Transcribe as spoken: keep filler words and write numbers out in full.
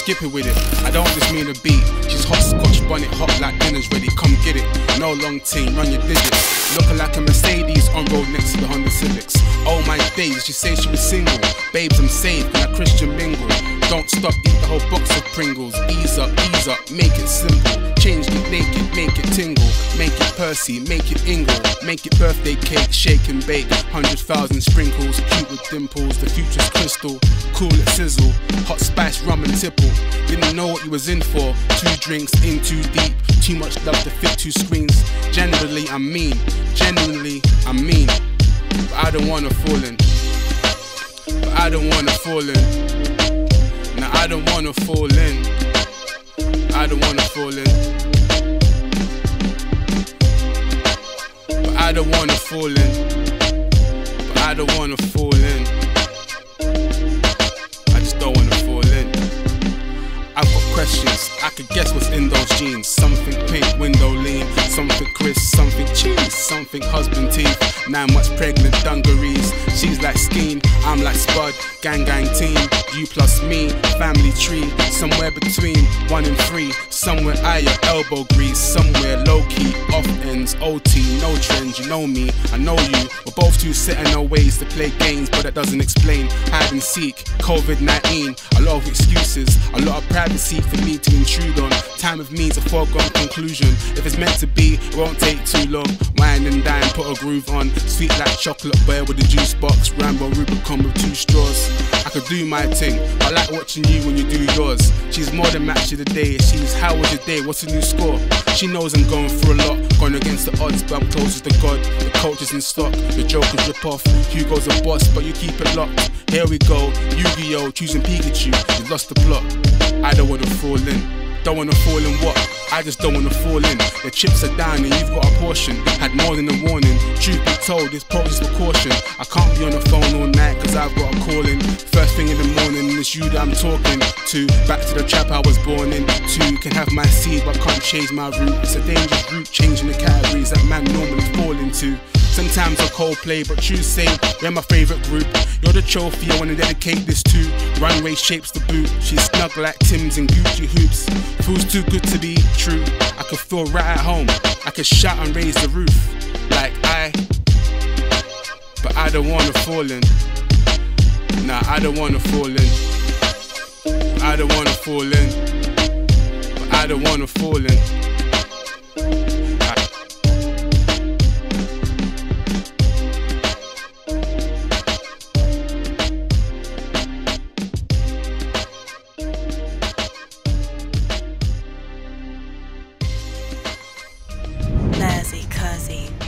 skip it with it. I don't just mean a beat. She's hot scotch bonnet, hot like dinner's ready. Come get it. No long team, run your digits. Looking like a Mercedes on road next to the Honda Civics. Oh my days, she say she was single. Babes, I'm saved, can I Christian mingle? Don't stop, eat the whole box of Pringles. Ease up, ease up, make it simple. Change, get naked, make it tingle. Make it Percy, make it Ingle. Make it birthday cake, shake and bake. Hundred thousand sprinkles, cute with dimples. The future's crystal, cool it sizzle. Hot spice, rum and tipple. Didn't know what you was in for. Two drinks in too deep. Too much love to fit two screens. Generally I'm mean, genuinely I'm mean. But I don't wanna fall in. But I don't wanna fall in. Now I don't wanna fall in. I don't wanna fall in. But I don't wanna fall in. But I don't wanna fall in. I just don't wanna fall in. I've got questions, I could guess what's in those jeans. Something pink, window lean. Something crisp, something cheese. Something husband teeth. Nine months pregnant dungarees. She's like Skeen, I'm like Spud. Gang gang team, you plus me. Family tree, somewhere between one and three. Somewhere I your elbow grease. Somewhere low key, off ends, O T. No trends, you know me, I know you. We're both too set in our ways to play games, but that doesn't explain. Hide and seek, COVID nineteen. A lot of excuses, a lot of privacy for me to intrude on. Time of me's a foregone conclusion. If it's meant to be, it won't take too long. Wine and dine, put a groove on. Sweet like chocolate bear with a juice box. Rambo Rubicon with two straws. I could do my thing, I like watching you when you do yours. She's more than match of the day. She's how was your day, what's the new score? She knows I'm going through a lot, going against the odds, but I'm closest to God. The coach is in stock, the Joker's rip off. Hugo's a boss, but you keep it locked. Here we go, Yu-Gi-Oh! Choosing Pikachu, you lost the plot. I don't wanna fall in. Don't wanna fall in what? I just don't wanna fall in. The chips are down and you've got a portion. Had more than a warning. Truth be told, this poses for caution. I can't be on the phone all night cause I've got a call in. First thing in the morning, it's you that I'm talking to. Back to the trap I was born in. Two, can have my seed but can't change my route. It's a dangerous route, changing the categories that man normally fall into. Sometimes I Coldplay, but you say we're my favourite group. You're the trophy I wanna dedicate this to. Runway shapes the boot. She's snug like Tim's and Gucci hoops. Feels too good to be true. I could feel right at home. I could shout and raise the roof. Like I, but I don't wanna fall in. Nah, I don't wanna fall in. I don't wanna fall in. But I don't wanna fall in. Nazi Cuzzy.